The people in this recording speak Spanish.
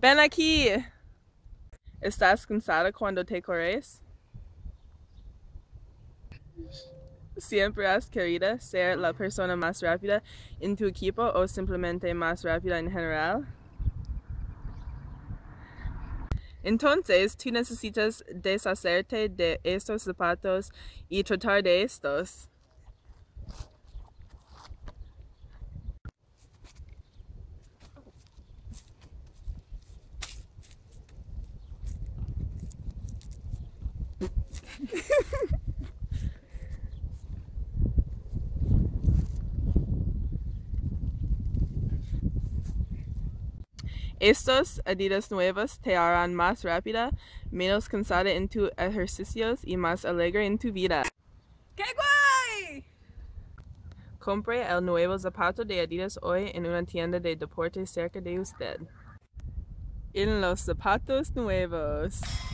Ven aquí. ¿Estás cansada cuando te corres? ¿Siempre has querido ser la persona más rápida en tu equipo o simplemente más rápida en general? Entonces, tú necesitas deshacerte de estos zapatos y tratar de estos. Estos Adidas nuevos te harán más rápida, menos cansada en tus ejercicios y más alegre en tu vida. ¡Qué guay! Compre el nuevo zapato de Adidas hoy en una tienda de deportes cerca de usted. En los zapatos nuevos.